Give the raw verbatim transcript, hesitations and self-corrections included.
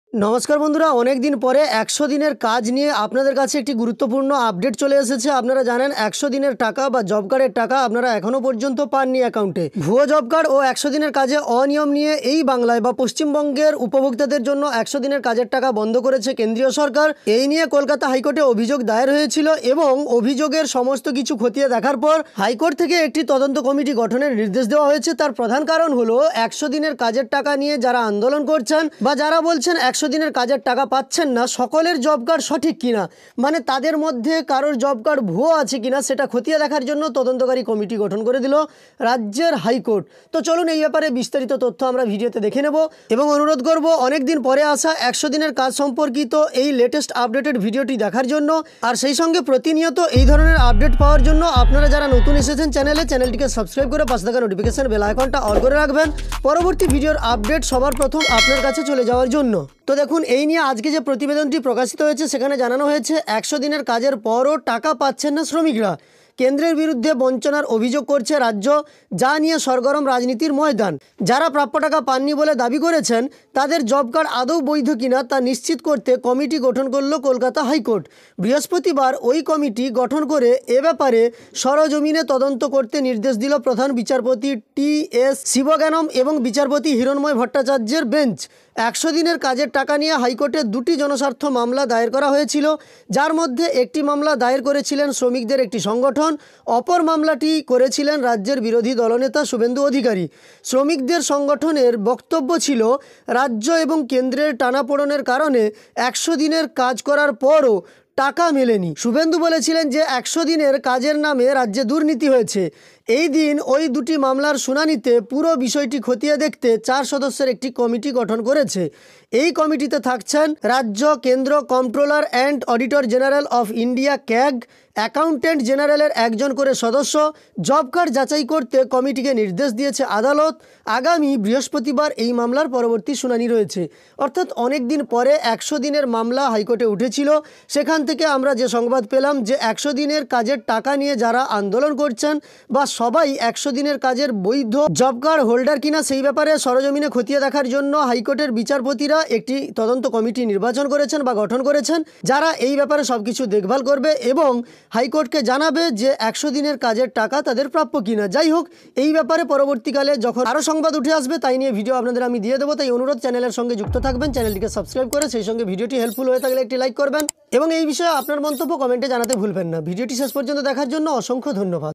নমস্কার বন্ধুরা, অনেক দিন পরে একশো দিনের কাজ নিয়ে আপনাদের কাছে একটি গুরুত্বপূর্ণ আপডেট চলে এসেছে। আপনারা জানেন একশো দিনের টাকা বা জব কার্ডের টাকা আপনারা এখনও পর্যন্ত পাননি অ্যাকাউন্টে। ভুয়ো জব কার্ড ও একশো দিনের কাজে অনিয়ম নিয়ে এই বাংলায় বা পশ্চিমবঙ্গের উপভোক্তাদের জন্য একশো দিনের কাজের টাকা বন্ধ করেছে কেন্দ্রীয় সরকার। এই নিয়ে কলকাতা হাইকোর্টে অভিযোগ দায়ের হয়েছিল এবং অভিযোগের সমস্ত কিছু খতিয়ে দেখার পর হাইকোর্ট থেকে একটি তদন্ত কমিটি গঠনের নির্দেশ দেওয়া হয়েছে। তার প্রধান কারণ হলো একশো দিনের কাজের টাকা নিয়ে যারা আন্দোলন করছেন বা যারা বলছেন একশো দিনের কাজের টাকা পাচ্ছেন না, সকলের জব কার্ড সঠিক কিনা, মানে তাদের মধ্যে কারোর জব কার্ড ভুয়ো আছে কিনা সেটা খতিয়ে দেখার জন্য তদন্তকারী কমিটি গঠন করে দিল রাজ্যের হাইকোর্ট। তো চলুন এই ব্যাপারে বিস্তারিত তথ্য আমরা ভিডিওতে দেখে নেব এবং অনুরোধ করব অনেক দিন পরে আসা একশো দিনের কাজ সম্পর্কিত এই লেটেস্ট আপডেটেড ভিডিওটি দেখার জন্য। আর সেই সঙ্গে প্রতিনিয়ত এই ধরনের আপডেট পাওয়ার জন্য আপনারা যারা নতুন এসেছেন চ্যানেলে, চ্যানেলটিকে সাবস্ক্রাইব করে পাশে থাকা নোটিফিকেশন বেল আইকনটা অল করে রাখবেন পরবর্তী ভিডিওর আপডেট সবার প্রথম আপনার কাছে চলে যাওয়ার জন্য। তো দেখুন, এই নিয়ে আজকে যে প্রতিবেদনটি প্রকাশিত হয়েছে সেখানে জানানো হয়েছে একশো দিনের কাজের পরও টাকা পাচ্ছেন না শ্রমিকরা। কেন্দ্রের বিরুদ্ধে বঞ্চনার অভিযোগ করছে রাজ্য, যা নিয়ে সরগরম রাজনীতির ময়দান। যারা প্রাপ্য টাকা পাননি বলে দাবি করেছেন তাদের জব কার্ড আদৌ বৈধ কিনা তা নিশ্চিত করতে কমিটি গঠন করল কলকাতা হাইকোর্ট। বৃহস্পতিবার ওই কমিটি গঠন করে এ ব্যাপারে সরজমিনে তদন্ত করতে নির্দেশ দিল প্রধান বিচারপতি টি এস শিবজ্ঞানম এবং বিচারপতি হিরণময় ভট্টাচার্যের বেঞ্চ। একশো দিনের কাজের টাকা নিয়ে হাইকোর্টে দুটি জনস্বার্থ মামলা দায়ের করা হয়েছিল, যার মধ্যে একটি মামলা দায়ের করেছিলেন শ্রমিকদের একটি সংগঠন, অপর মামলাটি করেছিলেন রাজ্যের বিরোধী দলনেতা শুভেন্দু অধিকারী। শ্রমিকদের সংগঠনের বক্তব্য ছিল রাজ্য এবং কেন্দ্রের টানাপোড়েনের কারণে একশো দিনের কাজ করার পরও টাকা মেলেনি। শুভেন্দু বলেছিলেন যে একশো দিনের কাজের নামে রাজ্যে দুর্নীতি হয়েছে। এই দিন ওই দুটি মামলার শুনানিতে পুরো বিষয়টি খতিয়ে দেখতে চার সদস্যের একটি কমিটি গঠন করেছে। এই কমিটিতে থাকছেন রাজ্য, কেন্দ্র, controller and auditor general of India CAG, accountant জেনারেলের একজন করে সদস্য। জব কার্ড যাচাই করতে কমিটিকে নির্দেশ দিয়েছে আদালত। আগামী বৃহস্পতিবার এই মামলার পরবর্তী শুনানি রয়েছে। অর্থাৎ অনেক দিন পরে একশো দিনের মামলা হাইকোর্টে উঠেছিল, সেখান থেকে আমরা যে সংবাদ পেলাম যে একশো দিনের কাজের টাকা নিয়ে যারা আন্দোলন করছেন বা সবাই একশো দিনের কাজের বৈধ জব কার্ড হোল্ডার কিনা সেই ব্যাপারে সরজমিনে খতিয়ে দেখার জন্য হাইকোর্টের বিচারপতিরা একটি তদন্ত কমিটি নির্বাচন করেছেন বা গঠন করেছেন, যারা এই ব্যাপারে সব কিছু দেখভাল করবে এবং হাইকোর্টকে জানাবে যে একশো দিনের কাজের টাকা তাদের প্রাপ্য কিনা। যাই হোক, এই ব্যাপারে পরবর্তীকালে যখন আরও সংবাদ উঠে আসবে তাই নিয়ে ভিডিও আপনাদের আমি দিয়ে দেবো। তাই অনুরোধ, চ্যানেলের সঙ্গে যুক্ত থাকবেন, চ্যানেলটিকে সাবস্ক্রাইব করে সেই সঙ্গে ভিডিওটি হেল্পফুল হয়ে থাকলে একটি লাইক করবেন এবং এই বিষয়ে আপনার মন্তব্য কমেন্টে জানাতে ভুলবেন না। ভিডিওটি শেষ পর্যন্ত দেখার জন্য অসংখ্য ধন্যবাদ।